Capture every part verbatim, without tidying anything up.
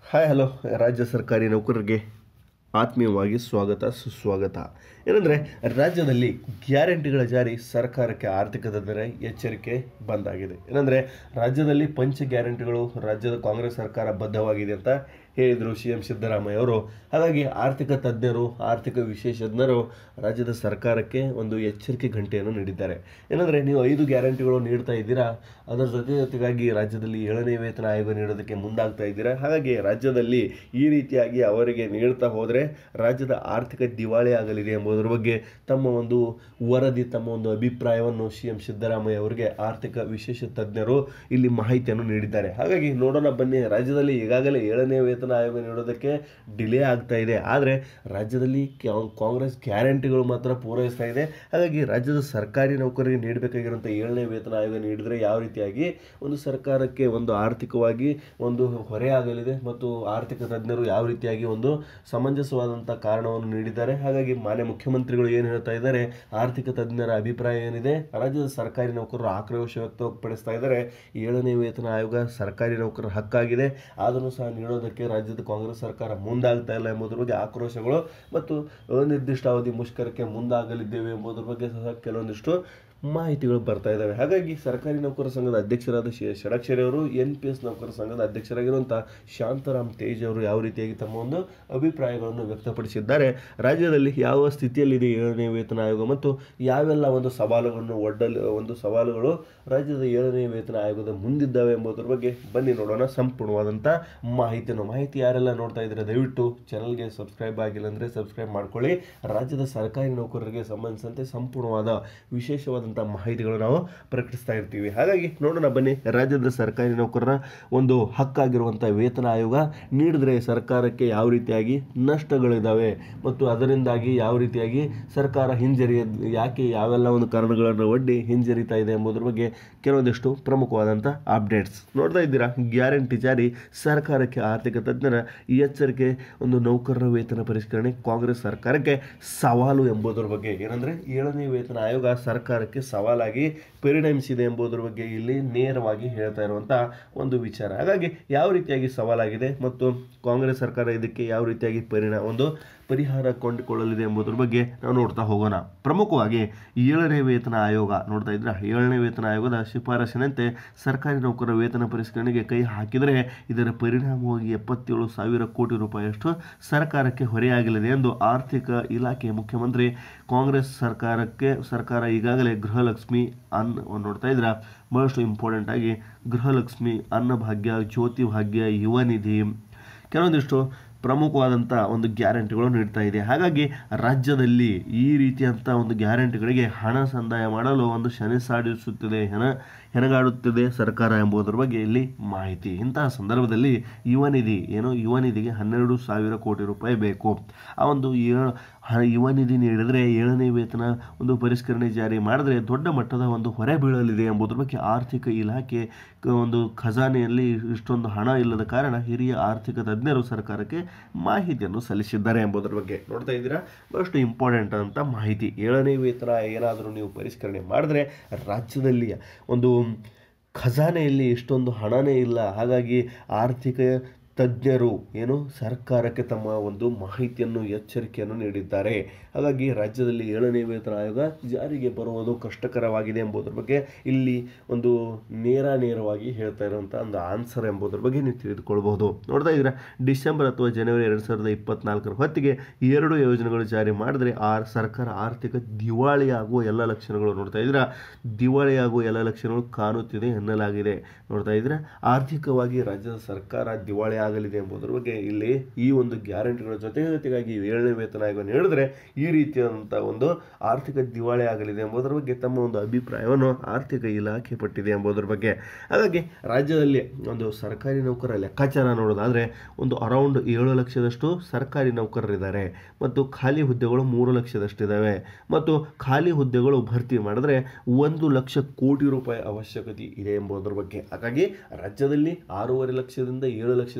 Hi hello ರಾಜ್ಯ ಸರ್ಕಾರಿ ನೌಕರರಿಗೆ ಆತ್ಮೀಯವಾಗಿ ಸ್ವಾಗತ ಸುಸ್ವಾಗತ. ಏನಂದರೆ ರಾಜ್ಯದಲ್ಲಿ ಗ್ಯಾರಂಟಿಗಳ ಜಾರಿ ಸರ್ಕಾರಕ್ಕೆ ಆರ್ಥಿಕ ತಜ್ಞರ ಎಚ್ಚರಿಕೆ ಬಂದಾಗಿದೆ. ಏನಂದರೆ ರಾಜ್ಯದಲ್ಲಿ ಪಂಚ ಗ್ಯಾರಂಟಿಗಳು ರಾಜ್ಯದ ಕಾಂಗ್ರೆಸ್ ಸರ್ಕಾರ ಬದ್ಧವಾಗಿದೆ ಅಂತ ಹೇಳಿದರು ಸಿ ಎಂ ಸಿದ್ದರಾಮಯ್ಯ ಅವರು. ಹಾಗಾಗಿ ಆರ್ಥಿಕ ತಜ್ಞರು ಆರ್ಥಿಕ ವಿಶೇಷಜ್ಞರು ರಾಜ್ಯದ ಸರ್ಕಾರಕ್ಕೆ ಒಂದು ಎಚ್ಚರಿಕೆ ಗಂಟೆಯನ್ನು ನೀಡಿದ್ದಾರೆ. ಏನಂದರೆ ನೀವು ಐದು ಗ್ಯಾರಂಟಿಗಳು ನೀಡ್ತಾ ಇದ್ದೀರಾ, ಅದರ ಜೊತೆ ಜೊತೆಗಾಗಿ ರಾಜ್ಯದಲ್ಲಿ ಏಳನೇ ವೇತನ ಆಯೋಗ ನೀಡೋದಕ್ಕೆ ಮುಂದಾಗ್ತಾ ಇದ್ದೀರಾ. ಹಾಗಾಗಿ ರಾಜ್ಯದಲ್ಲಿ ಈ ರೀತಿಯಾಗಿ ಅವರಿಗೆ ನೀಡ್ತಾ ಹೋದರೆ ರಾಜ್ಯದ ಆರ್ಥಿಕ ದಿವಾಳಿ ಆಗಲಿದೆ ಎಂಬುದರ ಬಗ್ಗೆ ತಮ್ಮ ಒಂದು ವರದಿ ತಮ್ಮ ಒಂದು ಅಭಿಪ್ರಾಯವನ್ನು ಸಿ ಎಂ ಸಿದ್ದರಾಮಯ್ಯ ಅವರಿಗೆ ಆರ್ಥಿಕ ವಿಶೇಷ ತಜ್ಞರು ಇಲ್ಲಿ ಮಾಹಿತಿಯನ್ನು ನೀಡಿದ್ದಾರೆ. ಹಾಗಾಗಿ ನೋಡೋಣ ಬನ್ನಿ. ರಾಜ್ಯದಲ್ಲಿ ಈಗಾಗಲೇ ಏಳನೇ ವೇತನ ಆಯೋಗ ನೀಡೋದಕ್ಕೆ ಡಿಲೇ ಆಗ್ತಾ ಇದೆ, ಆದರೆ ರಾಜ್ಯದಲ್ಲಿ ಕಾಂಗ್ರೆಸ್ ಗ್ಯಾರಂಟಿಗಳು ಮಾತ್ರ ಪೂರೈಸ್ತಾ ಇದೆ. ಹಾಗಾಗಿ ರಾಜ್ಯದ ಸರ್ಕಾರಿ ನೌಕರರಿಗೆ ನೀಡಬೇಕಾಗಿರುವಂಥ ಏಳನೇ ವೇತನ ಆಯೋಗ ನೀಡಿದರೆ ಯಾವ ರೀತಿಯಾಗಿ ಒಂದು ಸರ್ಕಾರಕ್ಕೆ ಒಂದು ಆರ್ಥಿಕವಾಗಿ ಒಂದು ಹೊರೆ ಆಗಲಿದೆ ಮತ್ತು ಆರ್ಥಿಕ ತಜ್ಞರು ಯಾವ ರೀತಿಯಾಗಿ ಒಂದು ಸಮಂಜಸವಾದಂಥ ಕಾರಣವನ್ನು ನೀಡಿದ್ದಾರೆ. ಹಾಗಾಗಿ ಮಾನ್ಯ ಮುಖ್ಯಮಂತ್ರಿಗಳು ಏನು ಹೇಳ್ತಾ ಇದ್ದಾರೆ, ಆರ್ಥಿಕ ತಜ್ಞರ ಅಭಿಪ್ರಾಯ ಏನಿದೆ, ರಾಜ್ಯದ ಸರ್ಕಾರಿ ನೌಕರರು ಆಕ್ರೋಶ ವ್ಯಕ್ತಪಡಿಸ್ತಾ ಇದ್ದಾರೆ. ಏಳನೇ ವೇತನ ಆಯೋಗ ಸರ್ಕಾರಿ ನೌಕರರ ಹಕ್ಕಾಗಿದೆ, ಅದನ್ನು ಸಹ ನೀಡೋದಕ್ಕೆ ರಾಜ್ಯದ ಕಾಂಗ್ರೆಸ್ ಸರ್ಕಾರ ಮುಂದಾಗ್ತಾ ಇಲ್ಲ ಎಂಬುದರ ಬಗ್ಗೆ ಆಕ್ರೋಶಗಳು ಮತ್ತು ಅನಿರ್ದಿಷ್ಟಾವಧಿ ಮುಷ್ಕರಕ್ಕೆ ಮುಂದಾಗಲಿದ್ದೇವೆ ಎಂಬುದರ ಬಗ್ಗೆ ಸಹ ಕೆಲವೊಂದಿಷ್ಟು ಮಾಹಿತಿಗಳು ಬರ್ತಾ ಇದ್ದಾವೆ. ಹಾಗಾಗಿ ಸರ್ಕಾರಿ ನೌಕರ ಸಂಘದ ಅಧ್ಯಕ್ಷರಾದ ಷಡಕ್ಷರಿ ಅವರು, ಎನ್ ಪಿ ಎಸ್ ನೌಕರ ಸಂಘದ ಅಧ್ಯಕ್ಷರಾಗಿರುವಂಥ ಶಾಂತರಾಮ್ ತೇಜ್ ಅವರು ಯಾವ ರೀತಿಯಾಗಿ ತಮ್ಮ ಒಂದು ಅಭಿಪ್ರಾಯಗಳನ್ನು ವ್ಯಕ್ತಪಡಿಸಿದ್ದಾರೆ, ರಾಜ್ಯದಲ್ಲಿ ಯಾವ ಸ್ಥಿತಿಯಲ್ಲಿದೆ ಏಳನೇ ವೇತನ ಆಯೋಗ ಮತ್ತು ಯಾವೆಲ್ಲ ಒಂದು ಸವಾಲುಗಳನ್ನು ಒಡ್ಡಲು ಒಂದು ಸವಾಲುಗಳು ರಾಜ್ಯದ ಏಳನೇ ವೇತನ ಆಯೋಗದ ಮುಂದಿದ್ದಾವೆ ಎಂಬುದರ ಬಗ್ಗೆ ಬನ್ನಿ ನೋಡೋಣ ಸಂಪೂರ್ಣವಾದಂಥ ಮಾಹಿತಿಯನ್ನು. ಮಾಹಿತಿ ಯಾರೆಲ್ಲ ನೋಡ್ತಾ ಇದ್ದಾರೆ ದಯವಿಟ್ಟು ಚಾನಲ್ಗೆ ಸಬ್ಸ್ಕ್ರೈಬ್ ಆಗಿಲ್ಲ ಅಂದರೆ ಸಬ್ಸ್ಕ್ರೈಬ್ ಮಾಡ್ಕೊಳ್ಳಿ. ರಾಜ್ಯದ ಸರ್ಕಾರಿ ನೌಕರರಿಗೆ ಸಂಬಂಧಿಸಿದಂತೆ ಸಂಪೂರ್ಣವಾದ ವಿಶೇಷವಾದ ಮಾಹಿತಿಗಳು ನಾವು ಪ್ರಕಟಿಸ್ತಾ ಇರ್ತೀವಿ. ಹಾಗಾಗಿ ನೋಡೋಣ ಬನ್ನಿ. ರಾಜ್ಯದ ಸರ್ಕಾರಿ ನೌಕರರ ಒಂದು ಹಕ್ಕಾಗಿರುವಂಥ ವೇತನ ಆಯೋಗ ನೀಡಿದ್ರೆ ಸರ್ಕಾರಕ್ಕೆ ಯಾವ ರೀತಿಯಾಗಿ ನಷ್ಟಗಳಿದ್ದಾವೆ ಮತ್ತು ಅದರಿಂದಾಗಿ ಯಾವ ರೀತಿಯಾಗಿ ಸರ್ಕಾರ ಹಿಂಜರಿಯ ಯಾಕೆ ಯಾವೆಲ್ಲ ಒಂದು ಕಾರಣಗಳನ್ನು ಒಡ್ಡಿ ಹಿಂಜರಿತಾ ಇದೆ ಎಂಬುದರ ಬಗ್ಗೆ ಕೆಲವೊಂದಿಷ್ಟು ಪ್ರಮುಖವಾದಂಥ ಅಪ್ಡೇಟ್ಸ್ ನೋಡ್ತಾ ಇದ್ದೀರಾ. ಗ್ಯಾರಂಟಿ ಜಾರಿ ಸರ್ಕಾರಕ್ಕೆ ಆರ್ಥಿಕ ತಜ್ಞರ ಎಚ್ಚರಿಕೆ, ಒಂದು ನೌಕರರ ವೇತನ ಪರಿಷ್ಕರಣೆ ಕಾಂಗ್ರೆಸ್ ಸರ್ಕಾರಕ್ಕೆ ಸವಾಲು ಎಂಬುದರ ಬಗ್ಗೆ. ಏನಂದರೆ ಏಳನೇ ವೇತನ ಆಯೋಗ ಸರ್ಕಾರಕ್ಕೆ ಸವಾಲಾಗಿ ಪರಿಣಮಿಸಿದೆ ಎಂಬುದರ ಬಗ್ಗೆ ಇಲ್ಲಿ ನೇರವಾಗಿ ಹೇಳ್ತಾ ಇರುವಂಥ ಒಂದು ವಿಚಾರ. ಹಾಗಾಗಿ ಯಾವ ರೀತಿಯಾಗಿ ಸವಾಲಾಗಿದೆ ಮತ್ತು ಕಾಂಗ್ರೆಸ್ ಸರ್ಕಾರ ಇದಕ್ಕೆ ಯಾವ ರೀತಿಯಾಗಿ ಪರಿಣಾಮ ಒಂದು ಪರಿಹಾರ ಕೊಂಡುಕೊಳ್ಳಲಿದೆ ಎಂಬುದರ ಬಗ್ಗೆ ನಾವು ನೋಡ್ತಾ ಹೋಗೋಣ. ಪ್ರಮುಖವಾಗಿ ಏಳನೇ ವೇತನ ಆಯೋಗ ನೋಡ್ತಾ ಇದ್ರೆ ಏಳನೇ ವೇತನ ಆಯೋಗದ ಶಿಫಾರಸಿನಂತೆ ಸರ್ಕಾರಿ ನೌಕರರ ವೇತನ ಪರಿಷ್ಕರಣೆಗೆ ಕೈ ಹಾಕಿದರೆ ಇದರ ಪರಿಣಾಮವಾಗಿ ಎಪ್ಪತ್ತೇಳು ಸಾವಿರ ಕೋಟಿ ರೂಪಾಯಿಯಷ್ಟು ಸರ್ಕಾರಕ್ಕೆ ಹೊರೆಯಾಗಲಿದೆ ಎಂದು ಆರ್ಥಿಕ ಇಲಾಖೆ ಮುಖ್ಯಮಂತ್ರಿ ಕಾಂಗ್ರೆಸ್ ಸರ್ಕಾರಕ್ಕೆ ಸರ್ಕಾರ ಈಗಾಗಲೇ ಗೃಹಲಕ್ಷ್ಮಿ ಅನ್ನ ನೋಡ್ತಾ ಇದ್ರೆ ಬಹಳಷ್ಟು ಇಂಪಾರ್ಟೆಂಟ್ ಆಗಿ ಗೃಹಲಕ್ಷ್ಮಿ, ಅನ್ನಭಾಗ್ಯ, ಜ್ಯೋತಿ ಭಾಗ್ಯ, ಯುವ ನಿಧಿ ಕೆಲವೊಂದಿಷ್ಟು ಪ್ರಮುಖವಾದಂಥ ಒಂದು ಗ್ಯಾರಂಟಿಗಳು ನೀಡ್ತಾ ಇದೆ. ಹಾಗಾಗಿ ರಾಜ್ಯದಲ್ಲಿ ಈ ರೀತಿಯಂಥ ಒಂದು ಗ್ಯಾರಂಟಿಗಳಿಗೆ ಹಣ ಸಂದಾಯ ಮಾಡಲು ಒಂದು ಶನಿ ಸಾಡಿಸುತ್ತಿದೆ ಹೆಣ ಹೆಣಗಾಡುತ್ತಿದೆ ಸರ್ಕಾರ ಎಂಬುದರ ಬಗ್ಗೆ ಇಲ್ಲಿ ಮಾಹಿತಿ. ಇಂತಹ ಸಂದರ್ಭದಲ್ಲಿ ಯುವ ನಿಧಿ ಏನು ಯುವ ನಿಧಿಗೆ ಹನ್ನೆರಡು ಸಾವಿರ ಕೋಟಿ ರೂಪಾಯಿ ಬೇಕು. ಆ ಒಂದು ಏಳು ಯುವ ನಿಧಿ ನೀಡಿದರೆ ಏಳನೇ ವೇತನ ಒಂದು ಪರಿಷ್ಕರಣೆ ಜಾರಿ ಮಾಡಿದ್ರೆ ದೊಡ್ಡ ಮಟ್ಟದ ಒಂದು ಹೊರೆ ಬೀಳಲಿದೆ ಎಂಬುದರ ಬಗ್ಗೆ ಆರ್ಥಿಕ ಇಲಾಖೆ ಒಂದು ಖಜಾನೆಯಲ್ಲಿ ಇಷ್ಟೊಂದು ಹಣ ಇಲ್ಲದ ಕಾರಣ ಹಿರಿಯ ಆರ್ಥಿಕ ತಜ್ಞರು ಸರ್ಕಾರಕ್ಕೆ ಮಾಹಿತಿಯನ್ನು ಸಲ್ಲಿಸಿದ್ದಾರೆ ಎಂಬುದರ ಬಗ್ಗೆ ನೋಡ್ತಾ ಇದ್ದೀರಾ. ಬಹಳಷ್ಟು ಇಂಪಾರ್ಟೆಂಟ್ ಅಂತ ಮಾಹಿತಿ. ಏಳನೇ ವೇತನ ಏನಾದರೂ ನೀವು ಪರಿಷ್ಕರಣೆ ಮಾಡಿದ್ರೆ ರಾಜ್ಯದಲ್ಲಿ ಒಂದು ಖಜಾನೆಯಲ್ಲಿ ಇಷ್ಟೊಂದು ಹಣನೇ ಇಲ್ಲ. ಹಾಗಾಗಿ ಆರ್ಥಿಕ ತಜ್ಞರು ಏನು ಸರ್ಕಾರಕ್ಕೆ ತಮ್ಮ ಒಂದು ಮಾಹಿತಿಯನ್ನು ಎಚ್ಚರಿಕೆಯನ್ನು ನೀಡಿದ್ದಾರೆ. ಹಾಗಾಗಿ ರಾಜ್ಯದಲ್ಲಿ ಏಳನೇ ವೇತನ ಆಯೋಗ ಜಾರಿಗೆ ಬರುವುದು ಕಷ್ಟಕರವಾಗಿದೆ ಎಂಬುದರ ಬಗ್ಗೆ ಇಲ್ಲಿ ಒಂದು ನೇರ ನೇರವಾಗಿ ಹೇಳ್ತಾ ಇರುವಂಥ ಒಂದು ಆನ್ಸರ್ ಎಂಬುದರ ಬಗ್ಗೆ ನೀವು ತಿಳಿದುಕೊಳ್ಬಹುದು. ನೋಡ್ತಾ ಇದ್ರೆ ಡಿಸೆಂಬರ್ ಅಥವಾ ಜನವರಿ ಎರಡು ಸಾವಿರದ ಇಪ್ಪತ್ನಾಲ್ಕರ ಹೊತ್ತಿಗೆ ಎರಡು ಯೋಜನೆಗಳು ಜಾರಿ ಮಾಡಿದ್ರೆ ಆ ಸರ್ಕಾರ ಆರ್ಥಿಕ ದಿವಾಳಿಯಾಗುವ ಎಲ್ಲ ಲಕ್ಷಣಗಳು ನೋಡ್ತಾ ಇದ್ರೆ ದಿವಾಳಿಯಾಗುವ ಎಲ್ಲ ಲಕ್ಷಣಗಳು ಕಾಣುತ್ತಿದೆ ಎನ್ನಲಾಗಿದೆ. ನೋಡ್ತಾ ಇದ್ರೆ ಆರ್ಥಿಕವಾಗಿ ರಾಜ್ಯದ ಸರ್ಕಾರ ದಿವಾಳಿ ಆಗಲಿದೆ ಎಂಬುದರ ಬಗ್ಗೆ ಇಲ್ಲಿ ಈ ಒಂದು ಗ್ಯಾರಂಟಿಗಳ ಜೊತೆ ಜೊತೆಗಾಗಿ ಏಳನೇ ವೇತನ ಆಯೋಗ ನೀಡಿದ್ರೆ ಈ ರೀತಿಯಾದಂಥ ಒಂದು ಆರ್ಥಿಕ ದಿವಾಳಿ ಆಗಲಿದೆ ಎಂಬುದರ ಬಗ್ಗೆ ತಮ್ಮ ಒಂದು ಅಭಿಪ್ರಾಯವನ್ನು ಆರ್ಥಿಕ ಇಲಾಖೆ ಪಟ್ಟಿದೆ ಎಂಬುದರ ಬಗ್ಗೆ. ಹಾಗಾಗಿ ರಾಜ್ಯದಲ್ಲಿ ಒಂದು ಸರ್ಕಾರಿ ನೌಕರರ ಲೆಕ್ಕಾಚಾರ ನೋಡೋದಾದರೆ ಒಂದು ಅರೌಂಡ್ ಏಳು ಲಕ್ಷದಷ್ಟು ಸರ್ಕಾರಿ ನೌಕರರಿದ್ದಾರೆ ಮತ್ತು ಖಾಲಿ ಹುದ್ದೆಗಳು ಮೂರು ಲಕ್ಷದಷ್ಟಿದ್ದಾವೆ ಮತ್ತು ಖಾಲಿ ಹುದ್ದೆಗಳು ಭರ್ತಿ ಮಾಡಿದ್ರೆ ಒಂದು ಲಕ್ಷ ಕೋಟಿ ರೂಪಾಯಿ ಅವಶ್ಯಕತೆ ಇದೆ ಎಂಬುದರ ಬಗ್ಗೆ. ಹಾಗಾಗಿ ರಾಜ್ಯದಲ್ಲಿ ಆರೂವರೆ ಲಕ್ಷದಿಂದ ಏಳು ಲಕ್ಷದಷ್ಟು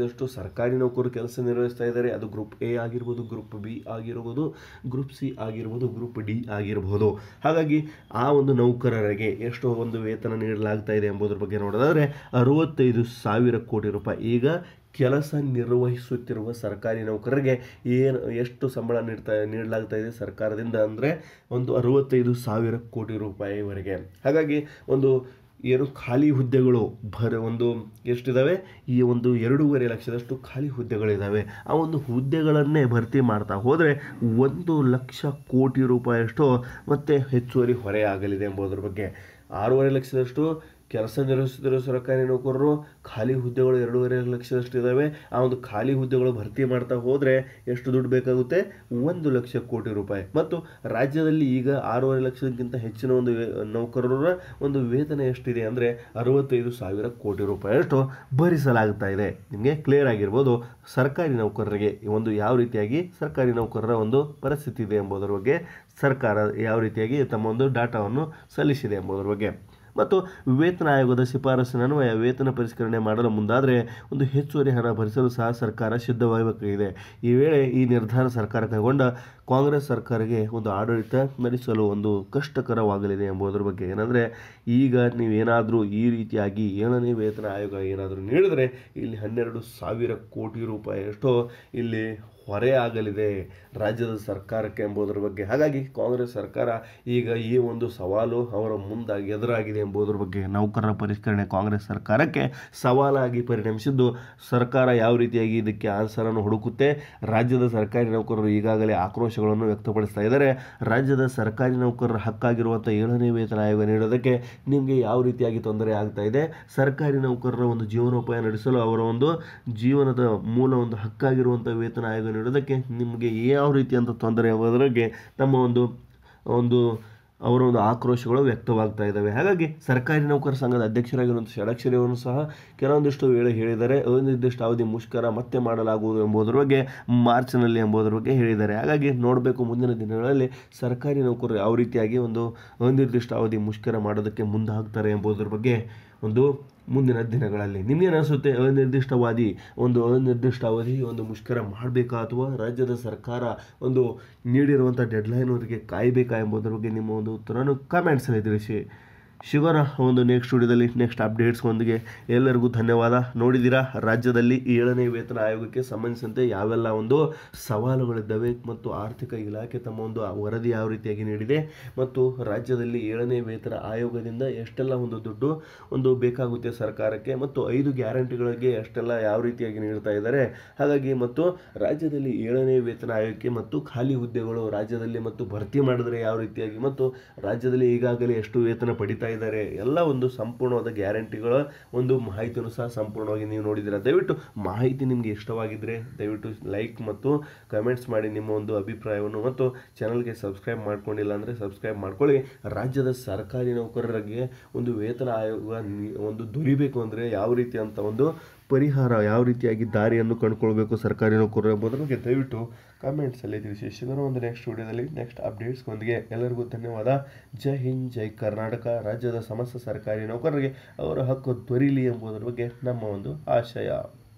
ಲಕ್ಷದಷ್ಟು ಸರ್ಕಾರಿ ನೌಕರರು ಕೆಲಸ ನಿರ್ವಹಿಸ್ತಾ ಇದ್ದಾರೆ. ಅದು ಗ್ರೂಪ್ ಎ ಆಗಿರ್ಬೋದು, ಗ್ರೂಪ್ ಬಿ ಆಗಿರ್ಬೋದು, ಗ್ರೂಪ್ ಸಿ ಆಗಿರ್ಬೋದು, ಗ್ರೂಪ್ ಡಿ ಆಗಿರ್ಬೋದು. ಹಾಗಾಗಿ ಆ ಒಂದು ನೌಕರರಿಗೆ ಎಷ್ಟು ಒಂದು ವೇತನ ನೀಡಲಾಗ್ತಾ ಇದೆ ಎಂಬುದರ ಬಗ್ಗೆ ನೋಡೋದಾದರೆ ಅರವತ್ತೈದು ಸಾವಿರ ಕೋಟಿ ರೂಪಾಯಿ. ಈಗ ಕೆಲಸ ನಿರ್ವಹಿಸುತ್ತಿರುವ ಸರ್ಕಾರಿ ನೌಕರರಿಗೆ ಏನು ಎಷ್ಟು ಸಂಬಳ ನೀಡ್ತಾ ನೀಡಲಾಗ್ತಾ ಇದೆ ಸರ್ಕಾರದಿಂದ ಅಂದರೆ ಒಂದು ಅರವತ್ತೈದು ಸಾವಿರ ಕೋಟಿ ರೂಪಾಯಿವರೆಗೆ. ಹಾಗಾಗಿ ಒಂದು ಏನು ಖಾಲಿ ಹುದ್ದೆಗಳು ಭರ ಒಂದು ಎಷ್ಟಿದ್ದಾವೆ, ಈ ಒಂದು ಎರಡೂವರೆ ಲಕ್ಷದಷ್ಟು ಖಾಲಿ ಹುದ್ದೆಗಳಿದ್ದಾವೆ. ಆ ಒಂದು ಹುದ್ದೆಗಳನ್ನೇ ಭರ್ತಿ ಮಾಡ್ತಾ ಹೋದರೆ ಒಂದು ಲಕ್ಷ ಕೋಟಿ ರೂಪಾಯಿಯಷ್ಟು ಮತ್ತೆ ಹೆಚ್ಚುವರಿ ಹೊರೆಯಾಗಲಿದೆ ಎಂಬುದರ ಬಗ್ಗೆ. ಆರೂವರೆ ಲಕ್ಷದಷ್ಟು ಕೆಲಸ ನಿರ್ವಹಿಸುತ್ತಿರುವ ಸರ್ಕಾರಿ ನೌಕರರು, ಖಾಲಿ ಹುದ್ದೆಗಳು ಎರಡೂವರೆ ಲಕ್ಷದಷ್ಟು ಇದ್ದಾವೆ. ಆ ಒಂದು ಖಾಲಿ ಹುದ್ದೆಗಳು ಭರ್ತಿ ಮಾಡ್ತಾ ಹೋದರೆ ಎಷ್ಟು ದುಡ್ಡು ಬೇಕಾಗುತ್ತೆ, ಒಂದು ಲಕ್ಷ ಕೋಟಿ ರೂಪಾಯಿ. ಮತ್ತು ರಾಜ್ಯದಲ್ಲಿ ಈಗ ಆರೂವರೆ ಲಕ್ಷಕ್ಕಿಂತ ಹೆಚ್ಚಿನ ಒಂದು ನೌಕರರ ಒಂದು ವೇತನ ಎಷ್ಟಿದೆ ಅಂದರೆ ಅರವತ್ತೈದು ಸಾವಿರ ಕೋಟಿ ರೂಪಾಯಿಯಷ್ಟು ಭರಿಸಲಾಗ್ತಾ ಇದೆ. ನಿಮಗೆ ಕ್ಲಿಯರ್ ಆಗಿರ್ಬೋದು ಸರ್ಕಾರಿ ನೌಕರರಿಗೆ ಒಂದು ಯಾವ ರೀತಿಯಾಗಿ ಸರ್ಕಾರಿ ನೌಕರರ ಒಂದು ಪರಿಸ್ಥಿತಿ ಇದೆ ಎಂಬುದರ ಬಗ್ಗೆ ಸರ್ಕಾರ ಯಾವ ರೀತಿಯಾಗಿ ತಮ್ಮ ಒಂದು ಡಾಟಾವನ್ನು ಸಲ್ಲಿಸಿದೆ ಎಂಬುದರ ಬಗ್ಗೆ. ಮತ್ತು ವೇತನ ಆಯೋಗದ ಶಿಫಾರಸಿನನ್ವಯ ವೇತನ ಪರಿಷ್ಕರಣೆ ಮಾಡಲು ಮುಂದಾದರೆ ಒಂದು ಹೆಚ್ಚುವರಿ ಹಣ ಭರಿಸಲು ಸಹ ಸರ್ಕಾರ ಸಿದ್ಧವಾಗಬೇಕಿದೆ. ಈ ವೇಳೆ ಈ ನಿರ್ಧಾರ ಸರ್ಕಾರ ಕೈಗೊಂಡ ಕಾಂಗ್ರೆಸ್ ಸರ್ಕಾರಕ್ಕೆ ಒಂದು ಆಡಳಿತ ನಡೆಸಲು ಒಂದು ಕಷ್ಟಕರವಾಗಲಿದೆ ಎಂಬುದರ ಬಗ್ಗೆ. ಏನಂದರೆ ಈಗ ನೀವೇನಾದರೂ ಈ ರೀತಿಯಾಗಿ ಏಳನೇ ವೇತನ ಆಯೋಗ ಏನಾದರೂ ನೀಡಿದರೆ ಇಲ್ಲಿ ಹನ್ನೆರಡು ಸಾವಿರ ಕೋಟಿ ರೂಪಾಯಿಯಷ್ಟು ಇಲ್ಲಿ ಹೊರೆ ಆಗಲಿದೆ ರಾಜ್ಯದ ಸರ್ಕಾರಕ್ಕೆ ಎಂಬುದರ ಬಗ್ಗೆ. ಹಾಗಾಗಿ ಕಾಂಗ್ರೆಸ್ ಸರ್ಕಾರ ಈಗ ಈ ಒಂದು ಸವಾಲು ಅವರ ಮುಂದಾಗಿ ಎದುರಾಗಿದೆ ಎಂಬುದರ ಬಗ್ಗೆ. ನೌಕರರ ಪರಿಷ್ಕರಣೆ ಕಾಂಗ್ರೆಸ್ ಸರ್ಕಾರಕ್ಕೆ ಸವಾಲಾಗಿ ಪರಿಣಮಿಸಿದ್ದು ಸರ್ಕಾರ ಯಾವ ರೀತಿಯಾಗಿ ಇದಕ್ಕೆ ಆನ್ಸರನ್ನು ಹುಡುಕುತ್ತೆ. ರಾಜ್ಯದ ಸರ್ಕಾರಿ ನೌಕರರು ಈಗಾಗಲೇ ಆಕ್ರೋಶಗಳನ್ನು ವ್ಯಕ್ತಪಡಿಸ್ತಾ ಇದ್ದಾರೆ. ರಾಜ್ಯದ ಸರ್ಕಾರಿ ನೌಕರರ ಹಕ್ಕಾಗಿರುವಂಥ ಏಳನೇ ವೇತನ ಆಯೋಗ ನೀಡೋದಕ್ಕೆ ನಿಮಗೆ ಯಾವ ರೀತಿಯಾಗಿ ತೊಂದರೆ ಆಗ್ತಾ ಇದೆ, ಸರ್ಕಾರಿ ನೌಕರರ ಒಂದು ಜೀವನೋಪಾಯ ನಡೆಸಲು ಅವರ ಒಂದು ಜೀವನದ ಮೂಲ ಒಂದು ಹಕ್ಕಾಗಿರುವಂಥ ವೇತನ ಆಯೋಗ ನೀಡೋದಕ್ಕೆ ನಿಮಗೆ ಯಾವ ರೀತಿಯಂಥ ತೊಂದರೆ ಎಂಬುದರ ಬಗ್ಗೆ ತಮ್ಮ ಒಂದು ಒಂದು ಅವರ ಒಂದು ಆಕ್ರೋಶಗಳು ವ್ಯಕ್ತವಾಗ್ತಾ ಇದ್ದಾವೆ. ಹಾಗಾಗಿ ಸರ್ಕಾರಿ ನೌಕರ ಸಂಘದ ಅಧ್ಯಕ್ಷರಾಗಿರುವಂಥ ಷಡಕ್ಷರಿ ಅವರು ಸಹ ಕೆಲವೊಂದಿಷ್ಟು ವೇಳೆ ಹೇಳಿದ್ದಾರೆ ಅನಿರ್ದಿಷ್ಟ ಅವಧಿ ಮುಷ್ಕರ ಮತ್ತೆ ಮಾಡಲಾಗುವುದು ಎಂಬುದರ ಬಗ್ಗೆ ಮಾರ್ಚ್ನಲ್ಲಿ ಎಂಬುದರ ಬಗ್ಗೆ ಹೇಳಿದ್ದಾರೆ. ಹಾಗಾಗಿ ನೋಡಬೇಕು ಮುಂದಿನ ದಿನಗಳಲ್ಲಿ ಸರ್ಕಾರಿ ನೌಕರರು ಯಾವ ರೀತಿಯಾಗಿ ಒಂದು ಅನಿರ್ದಿಷ್ಟ ಅವಧಿ ಮುಷ್ಕರ ಮಾಡೋದಕ್ಕೆ ಮುಂದಾಗ್ತಾರೆ ಎಂಬುದರ ಬಗ್ಗೆ ಒಂದು ಮುಂದಿನ ದಿನಗಳಲ್ಲಿ. ನಿಮಗೇನು ಅನಿಸುತ್ತೆ, ಅನಿರ್ದಿಷ್ಟವಾದಿ ಒಂದು ಅನಿರ್ದಿಷ್ಟ ಅವಧಿ ಒಂದು ಮುಷ್ಕರ ಮಾಡಬೇಕಾ ಅಥವಾ ರಾಜ್ಯದ ಸರ್ಕಾರ ಒಂದು ನೀಡಿರುವಂಥ ಡೆಡ್ಲೈನ್ವರೆಗೆ ಕಾಯಬೇಕಾ ಎಂಬುದರ ಬಗ್ಗೆ ನಿಮ್ಮ ಒಂದು ಉತ್ತರವನ್ನು ಕಮೆಂಟ್ಸಲ್ಲಿ ತಿಳಿಸಿ. ಸಿಗೋಣ ಒಂದು ನೆಕ್ಸ್ಟ್ ವಿಡಿಯೋದಲ್ಲಿ ನೆಕ್ಸ್ಟ್ ಅಪ್ಡೇಟ್ಸ್ಗೊಂದಿಗೆ. ಎಲ್ಲರಿಗೂ ಧನ್ಯವಾದ. ನೋಡಿದ್ದೀರಾ ರಾಜ್ಯದಲ್ಲಿ ಏಳನೇ ವೇತನ ಆಯೋಗಕ್ಕೆ ಸಂಬಂಧಿಸಿದಂತೆ ಯಾವೆಲ್ಲ ಒಂದು ಸವಾಲುಗಳಿದ್ದಾವೆ ಮತ್ತು ಆರ್ಥಿಕ ಇಲಾಖೆ ತಮ್ಮ ಒಂದು ವರದಿ ಯಾವ ರೀತಿಯಾಗಿ ನೀಡಿದೆ ಮತ್ತು ರಾಜ್ಯದಲ್ಲಿ ಏಳನೇ ವೇತನ ಆಯೋಗದಿಂದ ಎಷ್ಟೆಲ್ಲ ಒಂದು ದುಡ್ಡು ಒಂದು ಬೇಕಾಗುತ್ತೆ ಸರ್ಕಾರಕ್ಕೆ ಮತ್ತು ಐದು ಗ್ಯಾರಂಟಿಗಳಿಗೆ ಎಷ್ಟೆಲ್ಲ ಯಾವ ರೀತಿಯಾಗಿ ನೀಡ್ತಾ ಇದ್ದಾರೆ. ಹಾಗಾಗಿ ಮತ್ತು ರಾಜ್ಯದಲ್ಲಿ ಏಳನೇ ವೇತನ ಆಯೋಗಕ್ಕೆ ಮತ್ತು ಖಾಲಿ ಹುದ್ದೆಗಳು ರಾಜ್ಯದಲ್ಲಿ ಮತ್ತು ಭರ್ತಿ ಮಾಡಿದರೆ ಯಾವ ರೀತಿಯಾಗಿ ಮತ್ತು ರಾಜ್ಯದಲ್ಲಿ ಈಗಾಗಲೇ ಎಷ್ಟು ವೇತನ ಪಡಿತಾ ಇದ್ದಾರೆ ಎಲ್ಲ ಒಂದು ಸಂಪೂರ್ಣವಾದ ಗ್ಯಾರಂಟಿಗಳ ಒಂದು ಮಾಹಿತಿಯನ್ನು ಸಹ ಸಂಪೂರ್ಣವಾಗಿ ನೀವು ನೋಡಿದ್ದೀರಾ. ದಯವಿಟ್ಟು ಮಾಹಿತಿ ನಿಮಗೆ ಇಷ್ಟವಾಗಿದ್ದರೆ ದಯವಿಟ್ಟು ಲೈಕ್ ಮತ್ತು ಕಮೆಂಟ್ಸ್ ಮಾಡಿ ನಿಮ್ಮ ಒಂದು ಅಭಿಪ್ರಾಯವನ್ನು ಮತ್ತು ಚಾನಲ್ಗೆ ಸಬ್ಸ್ಕ್ರೈಬ್ ಮಾಡ್ಕೊಂಡಿಲ್ಲ ಅಂದರೆ ಸಬ್ಸ್ಕ್ರೈಬ್ ಮಾಡ್ಕೊಳ್ಳಿ. ರಾಜ್ಯದ ಸರ್ಕಾರಿ ನೌಕರರಿಗೆ ಒಂದು ವೇತನ ಆಯೋಗ ಒಂದು ದೊರಿಬೇಕು ಅಂದರೆ ಯಾವ ರೀತಿ ಅಂತ ಒಂದು ಪರಿಹಾರ ಯಾವ ರೀತಿಯಾಗಿ ದಾರಿಯನ್ನು ಕಂಡುಕೊಳ್ಬೇಕು ಸರ್ಕಾರಿ ನೌಕರರು ಎಂಬುದರ ಬಗ್ಗೆ ದಯವಿಟ್ಟು ಕಮೆಂಟ್ಸಲ್ಲಿ ತಿಳಿಸಿ. ಸಿಗೋಣ ಒಂದು ನೆಕ್ಸ್ಟ್ ವಿಡಿಯೋದಲ್ಲಿ ನೆಕ್ಸ್ಟ್ ಅಪ್ಡೇಟ್ಸ್ಗೊಂದಿಗೆ. ಎಲ್ಲರಿಗೂ ಧನ್ಯವಾದ. ಜೈ ಹಿಂದ್, ಜೈ ಕರ್ನಾಟಕ. ರಾಜ್ಯದ ಸಮಸ್ತ ಸರ್ಕಾರಿ ನೌಕರರಿಗೆ ಅವರ ಹಕ್ಕು ದೊರೀಲಿ ಎಂಬುದರ ಬಗ್ಗೆ ನಮ್ಮ ಒಂದು ಆಶಯ.